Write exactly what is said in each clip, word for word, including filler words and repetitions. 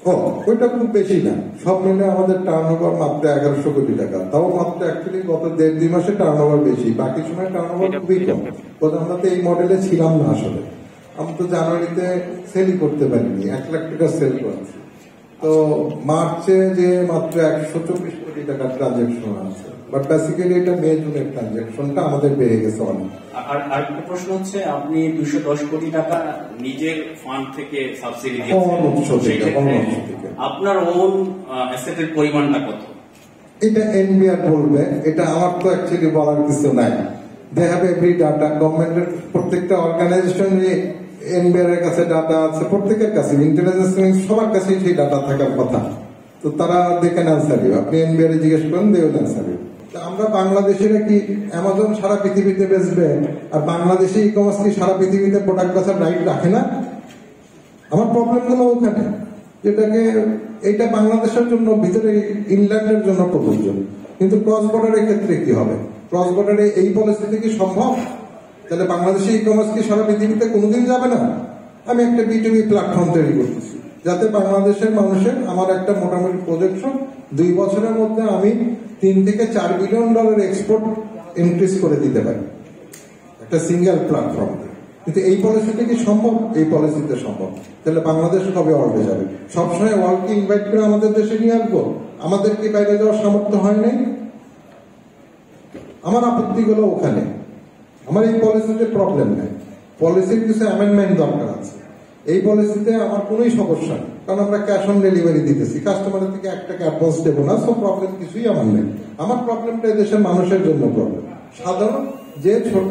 ও ওইটা খুব বেশি না, সব মিলে আমাদের টার্নওভার মাত্র এগারোশো কোটি টাকা, তাও মাত্র অ্যাকচুয়ালি গত দেড় দুই মাসে টার্নওভার বেশি, বাকি সময় টার্নওভার খুবই কম। আমরা তো এই মডেলে ছিলাম না আসলে, আমরা তো জানুয়ারিতে সেলই করতে পারিনি, এক লাখ টাকা সেল করেছি। তো মার্চে যে মাত্র একশো চব্বিশ কোটি টাকার ট্রানজেকশন আছে, বাট বেসিক্যালি এটা মে জুনের ট্রানজেকশনটা আমাদের বেড়ে গেছে অনেক। আর আরেকটা প্রশ্ন হচ্ছে, আপনি দুশো দশ কোটি টাকা নিজের ফান্ড থেকে সাবসিডি দিয়েছেন, আপনার ওন অ্যাসেটের পরিমাণটা কত? এটা এনবিআর বলবে, এটা আমার তো অ্যাকচুয়ালি বলার কিছু নাই। দে হ্যাভ এভরি ডাটা, গভর্নমেন্টের প্রত্যেকটা অর্গানাইজেশনে এনবিআর এর কাছে ডাটা আছে, প্রত্যেকের কাছে, ইন্টেলিজেন্স সবার কাছে সেই ডাটা থাকার কথা। তো তারা দেখে অ্যান্সার দিও, আপনি এনবিআর এ জিজ্ঞেস করেন, দেও অ্যান্সার দিও। আমরা বাংলাদেশিরা কি অ্যামাজন সারা পৃথিবীতে বেচবে, আর বাংলাদেশি ই কমার্স কি সারা পৃথিবীতে প্রোডাক্ট বেচার রাইট রাখে না? আমার প্রবলেম হলো ওখানে, যেটাকে এইটা বাংলাদেশের জন্য ভিতরে ইংল্যান্ডের জন্য প্রযোজ্য, কিন্তু ক্রস বর্ডারের ক্ষেত্রে কি হবে? ক্রস বর্ডারে এই পরিস্থিতি কি সম্ভব? তাহলে বাংলাদেশি ই কমার্স কি সারা পৃথিবীতে কোনোদিন যাবে না? আমি একটা বিটুবি প্ল্যাটফর্ম তৈরি করতেছি, যাতে বাংলাদেশের মানুষের, আমার একটা মোটামুটি প্রজেকশন, দুই বছরের মধ্যে আমি তিন থেকে চার বিলিয়ন ডলার এক্সপোর্ট ইনক্রিজ করে দিতে পারি একটা সিঙ্গেল প্ল্যাটফর্ম। কিন্তু এই পলিসিটা কি সম্ভব? এই পলিসিতে সম্ভব। তাহলে বাংলাদেশ কবে ওয়ার্ল্ডে যাবে? সবসময় ওয়ার্ল্ডকে ইনভাইট করে আমাদের দেশে নিয়ে আসবো? আমাদের কি বাইরে যাওয়ার সামর্থ্য হয় নাই? আমার আপত্তিগুলো ওখানে। আমার এই পলিসিতে প্রবলেম নেই, পলিসির কিছু অ্যামেন্ডমেন্ট দরকার আছে। এই পলিসিতে আমার কোনোই সমস্যা নেই, কারণ আমরা ক্যাশ অন ডেলিভারি দিতেছি, কাস্টমারের থেকে এক টাকা অ্যাডভান্স দেবো না, সব প্রবলেম কিছুই আমার নেই। আমার প্রবলেমটা দেশের মানুষের জন্য প্রবলেম, সাধারণ যে ছোট।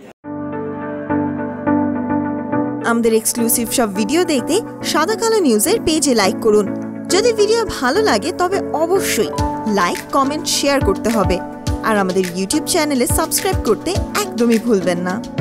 আমাদের এক্সক্লুসিভ সব ভিডিও দেখতে সাদা কালো নিউজের পেজে লাইক করুন। যদি ভিডিও ভালো লাগে তবে অবশ্যই লাইক, কমেন্ট, শেয়ার করতে হবে। আর আমাদের ইউটিউব চ্যানেলে সাবস্ক্রাইব করতে একদমই ভুলবেন না।